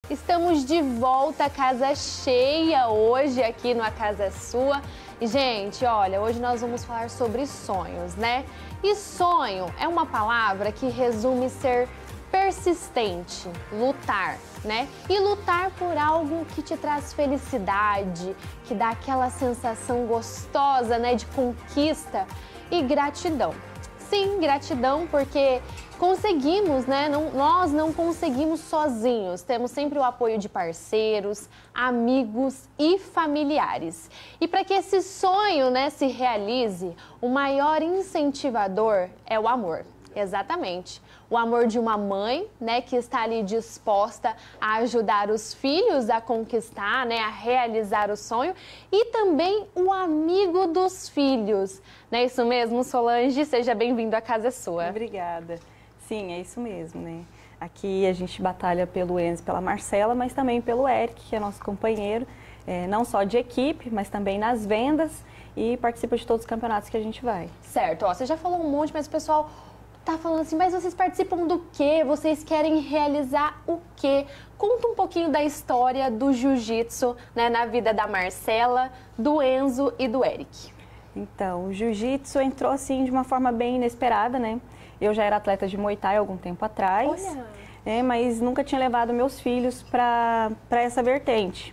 Estamos de volta, casa cheia hoje aqui no A Casa é Sua. E, gente, olha, hoje nós vamos falar sobre sonhos, né? E sonho é uma palavra que resume ser persistente, lutar, né? E lutar por algo que te traz felicidade, que dá aquela sensação gostosa, né, de conquista e gratidão. Sim, gratidão porque conseguimos, né? Nós não conseguimos sozinhos. Temos sempre o apoio de parceiros, amigos e familiares. E para que esse sonho, né, se realize, o maior incentivador é o amor. Exatamente. O amor de uma mãe, né, que está ali disposta a ajudar os filhos a conquistar, né, a realizar o sonho, e também o amigo dos filhos. Não é isso mesmo, Solange? Seja bem-vindo, a casa é sua. Obrigada. Sim, é isso mesmo, né? Aqui a gente batalha pelo Enzo e pela Marcela, mas também pelo Eric, que é nosso companheiro, não só de equipe, mas também nas vendas, e participa de todos os campeonatos que a gente vai. Certo, ó, você já falou um monte, mas o pessoal tá falando assim, mas vocês participam do quê? Vocês querem realizar o quê? Conta um pouquinho da história do jiu-jitsu, né, na vida da Marcela, do Enzo e do Eric. Então, o jiu-jitsu entrou assim de uma forma bem inesperada, né? Eu já era atleta de Muay Thai há algum tempo atrás, mas nunca tinha levado meus filhos para essa vertente.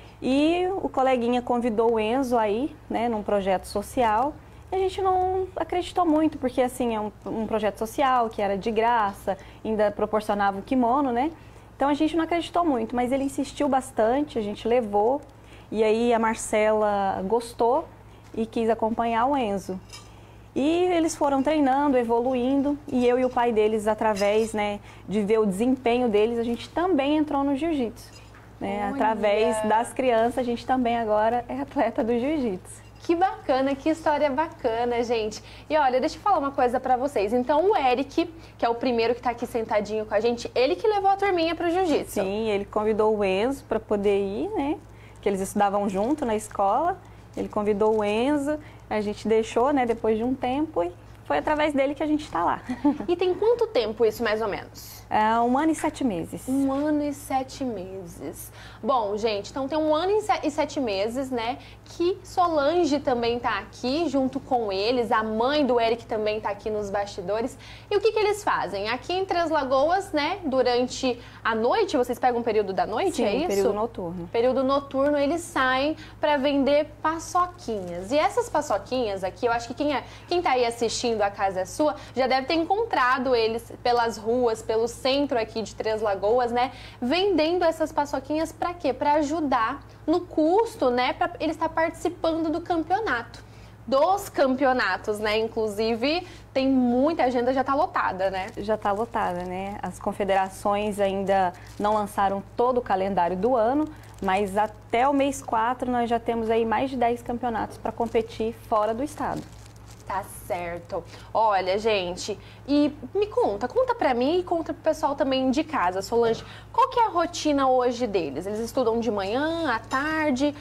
E o coleguinha convidou o Enzo aí, né, num projeto social. E a gente não acreditou muito, porque assim, é um projeto social que era de graça, ainda proporcionava o kimono, né? Então a gente não acreditou muito, mas ele insistiu bastante, a gente levou. E aí a Marcela gostou e quis acompanhar o Enzo. E eles foram treinando, evoluindo, e eu e o pai deles, através, né, de ver o desempenho deles, a gente também entrou no jiu-jitsu. Né? Através das crianças, a gente também agora é atleta do jiu-jitsu. Que bacana, que história bacana, gente. E olha, deixa eu falar uma coisa pra vocês. Então o Eric, que é o primeiro que tá aqui sentadinho com a gente, ele que levou a turminha pro jiu-jitsu. Sim, ele convidou o Enzo para poder ir, né? Que eles estudavam junto na escola. Ele convidou o Enzo, a gente deixou, né, depois de um tempo, e foi através dele que a gente está lá. E tem quanto tempo isso, mais ou menos? 1 ano e 7 meses. 1 ano e 7 meses. Bom, gente, então tem 1 ano e 7 meses, né, que Solange também tá aqui junto com eles, a mãe do Eric também tá aqui nos bastidores. E o que eles fazem? Aqui em Três Lagoas, né, durante a noite, vocês pegam um período da noite, sim, é isso? período noturno. Período noturno, eles saem para vender paçoquinhas. E essas paçoquinhas aqui, eu acho que quem tá aí assistindo A Casa é Sua já deve ter encontrado eles pelas ruas, pelo centro aqui de Três Lagoas, né, vendendo essas paçoquinhas para quê? Para ajudar no custo, né, para ele estar participando do campeonato. Dos campeonatos, né, inclusive tem muita agenda, já tá lotada, né? Já tá lotada, né? As confederações ainda não lançaram todo o calendário do ano, mas até o mês 4 nós já temos aí mais de 10 campeonatos para competir fora do estado. Tá certo. Olha, gente, e me conta pra mim e conta pro pessoal também de casa, Solange, qual que é a rotina hoje deles? Eles estudam de manhã, à tarde?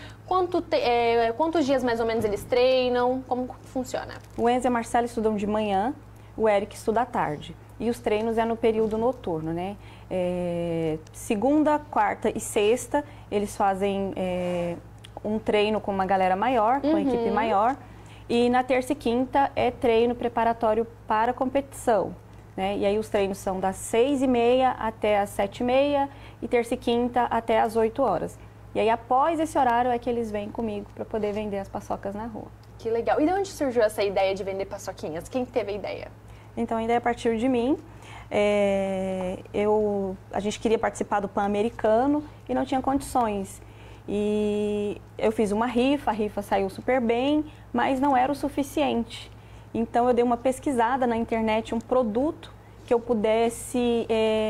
Quantos dias mais ou menos eles treinam? Como funciona? O Enzo e a Marcela estudam de manhã, o Eric estuda à tarde. E os treinos é no período noturno, né? Segunda, quarta e sexta, eles fazem um treino com uma galera maior, com uma equipe maior. E na terça e quinta é treino preparatório para a competição, né? E aí os treinos são das 6h30 até as 7h30 e terça e quinta até as 8 horas. E aí após esse horário é que eles vêm comigo para poder vender as paçocas na rua. Que legal. E de onde surgiu essa ideia de vender paçoquinhas? Quem teve a ideia? Então a ideia partiu de mim. A gente queria participar do Pan-Americano e não tinha condições. E eu fiz uma rifa, a rifa saiu super bem, mas não era o suficiente. Então eu dei uma pesquisada na internet, um produto que eu pudesse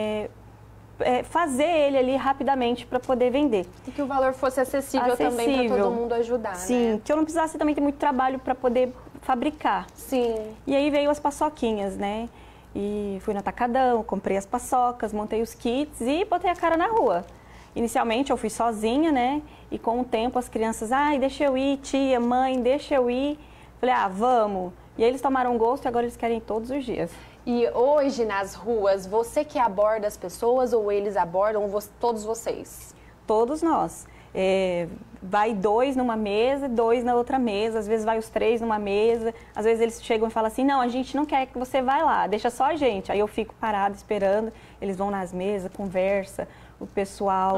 fazer ele ali rapidamente para poder vender. E que o valor fosse acessível também para todo mundo ajudar, sim, né? Que eu não precisasse também ter muito trabalho para poder fabricar. Sim. E aí veio as paçoquinhas, né? E fui no Atacadão, comprei as paçocas, montei os kits e botei a cara na rua. Inicialmente eu fui sozinha, né? E com o tempo as crianças, ai, deixa eu ir, tia, mãe, deixa eu ir. Falei, vamos. E aí eles tomaram gosto e agora eles querem ir todos os dias. E hoje nas ruas, você que aborda as pessoas ou eles abordam todos vocês? Todos nós. Vai 2 numa mesa, 2 na outra mesa, às vezes vai os 3 numa mesa, às vezes eles chegam e falam assim, não, a gente não quer que você vá lá, deixa só a gente. Aí eu fico parada esperando, eles vão nas mesas, conversa, o pessoal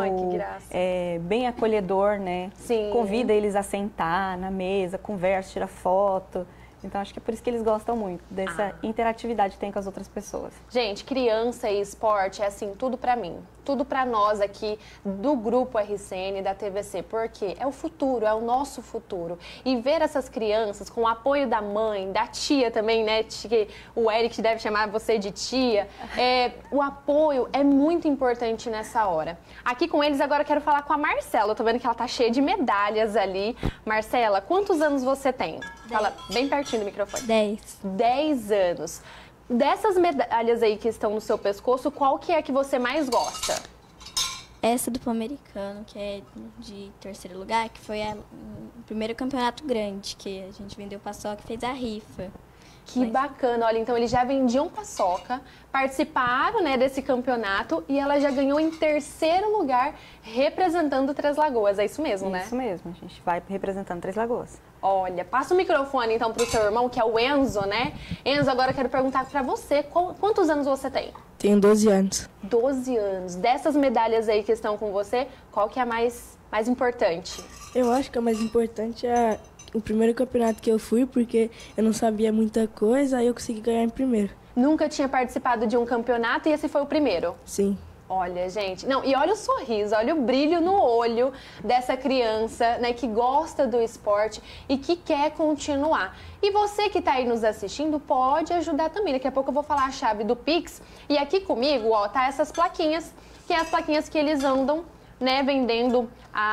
é bem acolhedor, né? Sim. Convida eles a sentar na mesa, conversa, tira foto. Então, acho que é por isso que eles gostam muito dessa interatividade que tem com as outras pessoas. Gente, criança e esporte é assim, tudo pra mim. Tudo pra nós aqui do Grupo RCN, da TVC, porque é o futuro, é o nosso futuro. E ver essas crianças com o apoio da mãe, da tia também, né? O Eric deve chamar você de tia. O apoio é muito importante nessa hora. Aqui com eles, agora eu quero falar com a Marcela. Eu tô vendo que ela tá cheia de medalhas ali. Marcela, quantos anos você tem? 10. Fala bem pertinho do microfone. 10. 10 anos. Dessas medalhas aí que estão no seu pescoço, qual que é a que você mais gosta? Essa do Pan-Americano, que é de 3º lugar, que foi o primeiro campeonato grande, que a gente vendeu paçoca e fez a rifa. Que bacana, olha, então eles já vendiam paçoca, participaram, né, desse campeonato e ela já ganhou em 3º lugar representando Três Lagoas, é isso mesmo, né? Isso mesmo, a gente vai representando Três Lagoas. Olha, passa o microfone então pro seu irmão, que é o Enzo, né? Enzo, agora eu quero perguntar pra você, quantos anos você tem? Tenho 12 anos. 12 anos. Dessas medalhas aí que estão com você, qual que é a mais importante? Eu acho que a mais importante é o primeiro campeonato que eu fui, porque eu não sabia muita coisa, aí eu consegui ganhar em primeiro. Nunca tinha participado de um campeonato e esse foi o primeiro? Sim. Olha, gente, não, e olha o sorriso, olha o brilho no olho dessa criança, né, que gosta do esporte e que quer continuar. E você que tá aí nos assistindo pode ajudar também. Daqui a pouco eu vou falar a chave do Pix. E aqui comigo, ó, tá essas plaquinhas, que é as plaquinhas que eles andam, né, vendendo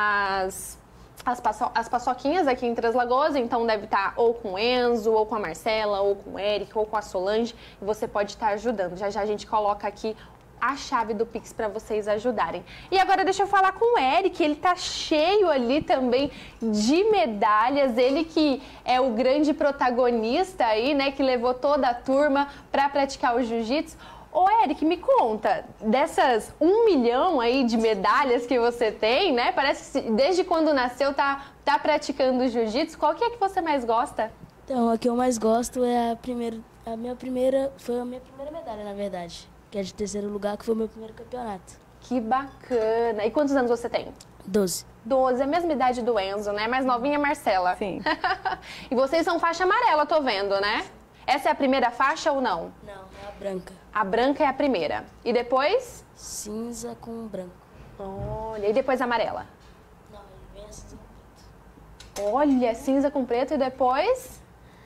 as paçoquinhas aqui em Três Lagoas, então deve estar ou com o Enzo, ou com a Marcela, ou com o Eric, ou com a Solange, e você pode estar ajudando. Já já a gente coloca aqui a chave do Pix para vocês ajudarem. E agora deixa eu falar com o Eric, ele tá cheio ali também de medalhas, ele que é o grande protagonista aí, né, que levou toda a turma para praticar o jiu-jitsu. Ô, Eric, me conta, dessas 1 milhão aí de medalhas que você tem, né? Parece que desde quando nasceu tá praticando jiu-jitsu. Qual que é que você mais gosta? Então, a que eu mais gosto é foi a minha primeira medalha, na verdade. Que é de 3º lugar, que foi o meu primeiro campeonato. Que bacana. E quantos anos você tem? 12. 12, é a mesma idade do Enzo, né? Mais novinha, Marcela. Sim. E vocês são faixa amarela, tô vendo, né? Essa é a primeira faixa ou não? Não, é a branca. A branca é a primeira. E depois? Cinza com branco. Olha, e depois a amarela? Não, vem a cinza com preto. Olha, cinza com preto e depois?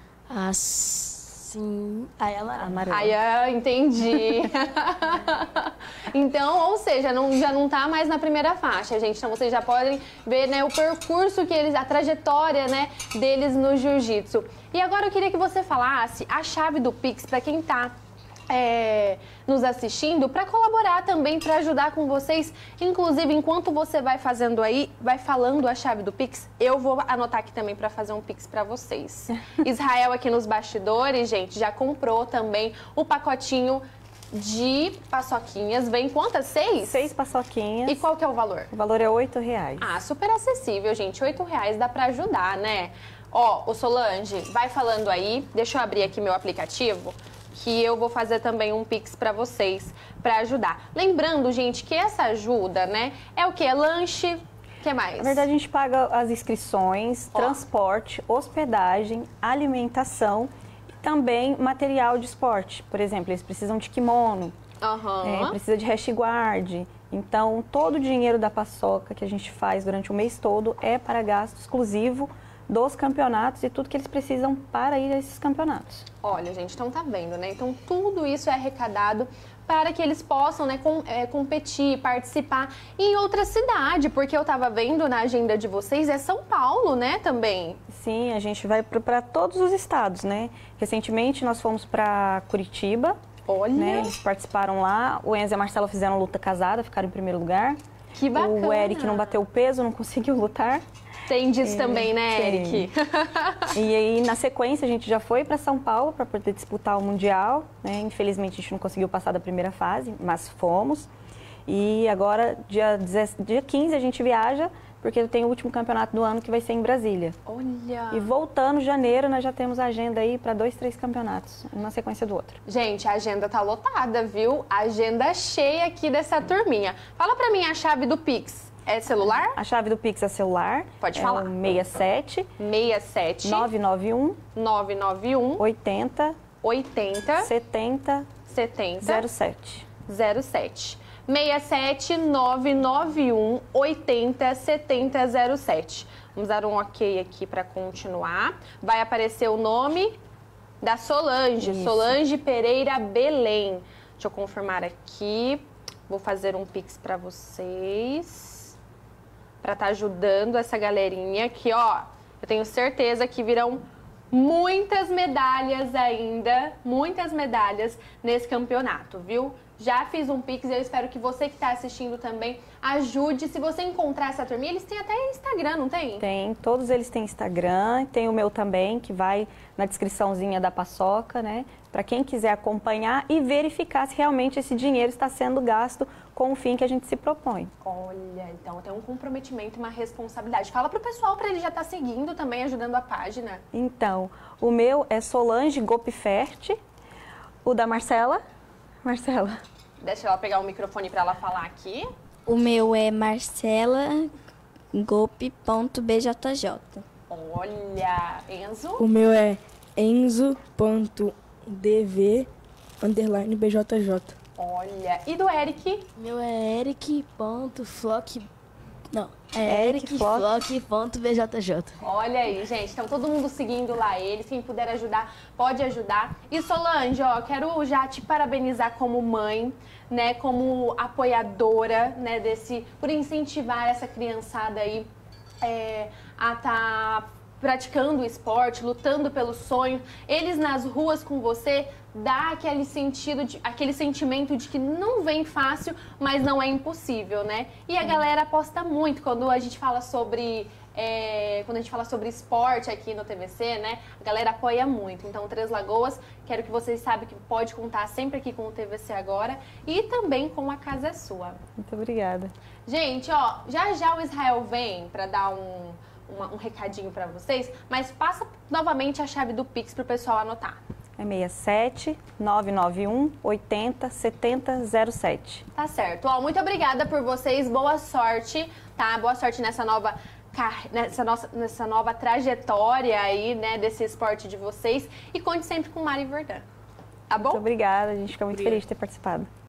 Aí amarela. Aí, entendi. Então, ou seja, já não tá mais na primeira faixa, gente. Então, vocês já podem ver, né, o percurso que eles, a trajetória, né, deles no jiu-jitsu. E agora eu queria que você falasse a chave do Pix para quem tá nos assistindo, para colaborar também, para ajudar com vocês. Inclusive, enquanto você vai fazendo aí, vai falando a chave do Pix, eu vou anotar aqui também para fazer um Pix para vocês. Israel aqui nos bastidores, gente, já comprou também o pacotinho de paçoquinhas. Vem quantas? 6? 6 paçoquinhas. E qual que é o valor? O valor é R$8. Ah, super acessível, gente. R$8 dá para ajudar, né? Ó, o Solange, vai falando aí. Deixa eu abrir aqui meu aplicativo, que eu vou fazer também um Pix para vocês, para ajudar. Lembrando, gente, que essa ajuda, né, é o quê? Lanche, o que mais? Na verdade, a gente paga as inscrições, transporte, hospedagem, alimentação e também material de esporte. Por exemplo, eles precisam de kimono, precisa de rash guard. Então, todo o dinheiro da paçoca que a gente faz durante o mês todo é para gasto exclusivo dos campeonatos e tudo que eles precisam para ir a esses campeonatos. Olha, gente, então tá vendo, né? Então tudo isso é arrecadado para que eles possam, né, competir, participar em outra cidade, porque eu tava vendo na agenda de vocês, é São Paulo, né, também? Sim, a gente vai para todos os estados, né? Recentemente nós fomos para Curitiba. Olha! Né? Eles participaram lá, o Enzo e a Marcela fizeram luta casada, ficaram em primeiro lugar. Que bacana! O Eric não bateu o peso, não conseguiu lutar. Tem disso também, né, tem. Eric? E aí, na sequência, a gente já foi para São Paulo para poder disputar o Mundial, né? Infelizmente, a gente não conseguiu passar da primeira fase, mas fomos. E agora, dia 15, a gente viaja, porque tem o último campeonato do ano que vai ser em Brasília. Olha! E voltando, janeiro, nós já temos agenda aí para 2, 3 campeonatos, uma sequência do outro. Gente, a agenda tá lotada, viu? Agenda cheia aqui dessa turminha. Fala pra mim a chave do Pix. É celular? A chave do Pix é celular. Pode falar. É o 67 67 991 991 80 80 70 70 07. 07. 67 991 80 70 07. Vamos dar um ok aqui para continuar. Vai aparecer o nome da Solange. Isso. Solange Pereira Belém. Deixa eu confirmar aqui. Vou fazer um Pix para vocês. Para estar ajudando essa galerinha aqui, ó. Eu tenho certeza que virão muitas medalhas ainda, muitas medalhas nesse campeonato, viu? Já fiz um Pix e eu espero que você que está assistindo também ajude. Se você encontrar essa turminha, eles têm até Instagram, não tem? Tem, todos eles têm Instagram, tem o meu também, que vai na descriçãozinha da paçoca, né? Para quem quiser acompanhar e verificar se realmente esse dinheiro está sendo gasto com o fim que a gente se propõe. Olha, então tem um comprometimento, uma responsabilidade. Fala pro pessoal para ele já estar seguindo também, ajudando a página. Então, o meu é Solange Gopfert, o da Marcela. Marcela. Deixa ela pegar o microfone para ela falar aqui. O meu é marcelagop.bjj. Olha, Enzo. O meu é enzo.dv_bjj. Olha, e do Eric? Meu é eric.flock. Não, É é Eric.flock. ericflock.bjj. Olha aí, gente, então todo mundo seguindo lá eles, quem puder ajudar, pode ajudar. E Solange, ó, quero já te parabenizar como mãe, né, como apoiadora, né, por incentivar essa criançada aí a estar praticando o esporte, lutando pelo sonho. Eles nas ruas com você, dá aquele sentimento de que não vem fácil, mas não é impossível, né? E a galera aposta muito quando a gente fala sobre esporte aqui no TVC, né? A galera apoia muito. Então, Três Lagoas, quero que vocês saibam que pode contar sempre aqui com o TVC Agora e também com a Casa é Sua. Muito obrigada. Gente, ó, já o Israel vem para dar um recadinho para vocês, mas passa novamente a chave do Pix pro pessoal anotar. É 67 991 80 70 07. Tá certo. Ó, muito obrigada por vocês. Boa sorte, tá? Boa sorte nessa nova trajetória aí, né, desse esporte de vocês. E conte sempre com Mari Verdun. Tá bom? Muito obrigada, a gente fica muito feliz de ter participado.